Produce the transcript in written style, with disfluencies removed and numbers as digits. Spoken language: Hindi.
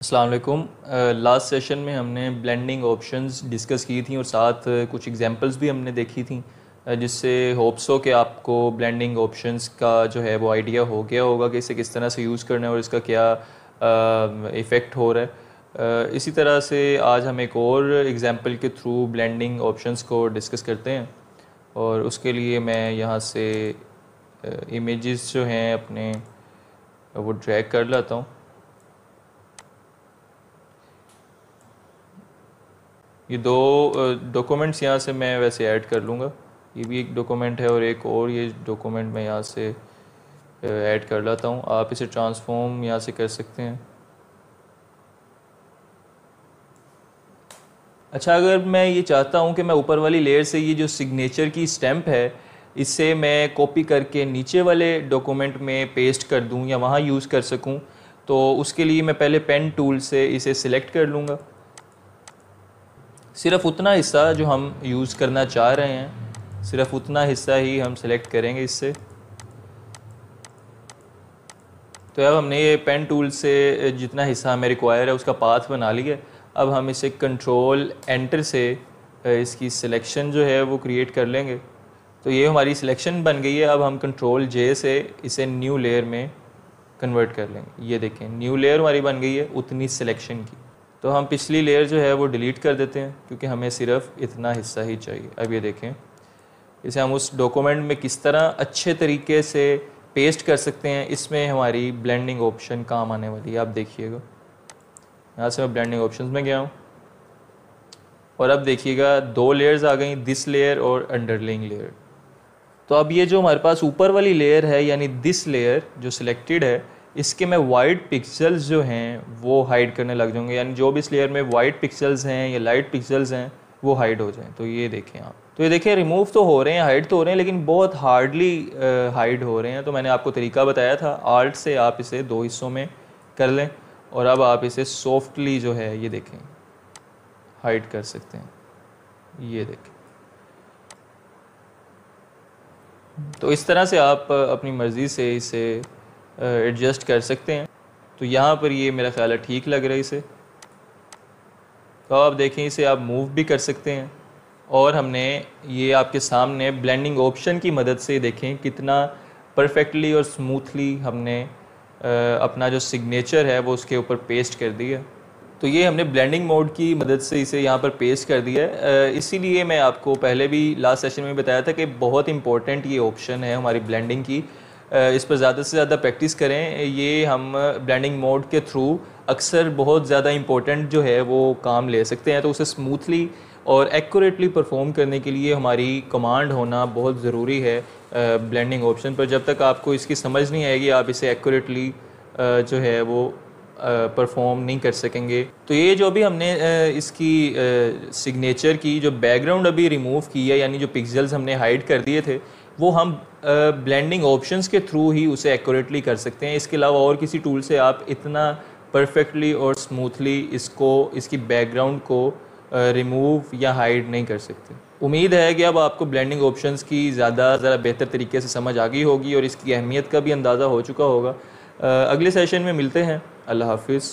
अस्सलाम वालेकुम। लास्ट सेशन में हमने ब्लेंडिंग ऑप्शंस डिस्कस की थी और साथ कुछ एग्जांपल्स भी हमने देखी थी, जिससे होप्स हो कि आपको ब्लेंडिंग ऑप्शंस का जो है वो आइडिया हो गया होगा कि इसे किस तरह से यूज़ करना है और इसका क्या इफ़ेक्ट हो रहा है। इसी तरह से आज हम एक और एग्जांपल के थ्रू ब्लेंडिंग ऑप्शंस को डिस्कस करते हैं और उसके लिए मैं यहाँ से इमेजेस जो हैं अपने वो ड्रैग कर लाता हूँ। ये दो डॉक्यूमेंट्स यहाँ से मैं वैसे ऐड कर लूँगा। ये भी एक डॉक्यूमेंट है और एक और ये डॉक्यूमेंट मैं यहाँ से ऐड कर लाता हूँ। आप इसे ट्रांसफॉर्म यहाँ से कर सकते हैं। अच्छा, अगर मैं ये चाहता हूँ कि मैं ऊपर वाली लेयर से ये जो सिग्नेचर की स्टैम्प है इससे मैं कॉपी करके नीचे वाले डॉक्यूमेंट में पेस्ट कर दूँ या वहाँ यूज़ कर सकूँ, तो उसके लिए मैं पहले पेन टूल से इसे सिलेक्ट कर लूँगा। सिर्फ उतना हिस्सा जो हम यूज़ करना चाह रहे हैं, सिर्फ उतना हिस्सा ही हम सेलेक्ट करेंगे इससे। तो अब हमने ये पेन टूल से जितना हिस्सा हमें रिक्वायर है उसका पाथ बना लिया। अब हम इसे कंट्रोल एंटर से इसकी सिलेक्शन जो है वो क्रिएट कर लेंगे। तो ये हमारी सिलेक्शन बन गई है। अब हम कंट्रोल जे से इसे न्यू लेयर में कन्वर्ट कर लेंगे। ये देखें, न्यू लेयर हमारी बन गई है उतनी सिलेक्शन की। तो हम पिछली लेयर जो है वो डिलीट कर देते हैं क्योंकि हमें सिर्फ इतना हिस्सा ही चाहिए। अब ये देखें, इसे हम उस डॉक्यूमेंट में किस तरह अच्छे तरीके से पेस्ट कर सकते हैं। इसमें हमारी ब्लेंडिंग ऑप्शन काम आने वाली है। आप देखिएगा, यहाँ से मैं ब्लेंडिंग ऑप्शंस में गया हूँ और अब देखिएगा दो लेयर्स आ गई, दिस लेयर और अंडरलाइंग लेयर। तो अब ये जो हमारे पास ऊपर वाली लेयर है यानी दिस लेयर जो सिलेक्टेड है, इसके मैं वाइट पिक्सेल्स जो हैं वो हाइड करने लग जाऊंगे। यानी जो भी इस लेयर में वाइट पिक्सेल्स हैं या लाइट पिक्सेल्स हैं वो हाइड हो जाएं। तो ये देखें आप, तो ये देखिए रिमूव तो हो रहे हैं, हाइड तो हो रहे हैं, लेकिन बहुत हार्डली हाइड हो रहे हैं। तो मैंने आपको तरीका बताया था, आल्ट से आप इसे दो हिस्सों में कर लें और अब आप इसे सॉफ्टली जो है ये देखें हाइड कर सकते हैं। ये देखें, तो इस तरह से आप अपनी मर्ज़ी से इसे एडजस्ट कर सकते हैं। तो यहाँ पर ये मेरा ख्याल है ठीक लग रहा है इसे। तो आप देखें, इसे आप मूव भी कर सकते हैं और हमने ये आपके सामने ब्लेंडिंग ऑप्शन की मदद से देखें कितना परफेक्टली और स्मूथली हमने अपना जो सिग्नेचर है वो उसके ऊपर पेस्ट कर दिया। तो ये हमने ब्लेंडिंग मोड की मदद से इसे यहाँ पर पेस्ट कर दिया है। इसीलिए मैं आपको पहले भी लास्ट सेशन में बताया था कि बहुत इंपॉर्टेंट ये ऑप्शन है हमारी ब्लेंडिंग की। इस पर ज़्यादा से ज़्यादा प्रैक्टिस करें। ये हम ब्लेंडिंग मोड के थ्रू अक्सर बहुत ज़्यादा इंपॉर्टेंट जो है वो काम ले सकते हैं। तो उसे स्मूथली और एक्यूरेटली परफॉर्म करने के लिए हमारी कमांड होना बहुत ज़रूरी है ब्लेंडिंग ऑप्शन पर। जब तक आपको इसकी समझ नहीं आएगी आप इसे एक्यूरेटली जो है वो परफॉर्म नहीं कर सकेंगे। तो ये जो भी हमने इसकी सिग्नेचर की जो बैकग्राउंड अभी रिमूव की है, यानी जो पिक्सेल्स हमने हाइड कर दिए थे, वो हम ब्लेंडिंग ऑप्शंस के थ्रू ही उसे एक्यूरेटली कर सकते हैं। इसके अलावा और किसी टूल से आप इतना परफेक्टली और स्मूथली इसकी बैकग्राउंड को रिमूव या हाइड नहीं कर सकते। उम्मीद है कि अब आपको ब्लेंडिंग ऑप्शंस की ज़रा बेहतर तरीके से समझ आ गई होगी और इसकी अहमियत का भी अंदाज़ा हो चुका होगा। अगले सेशन में मिलते हैं। अल्लाह हाफिज़।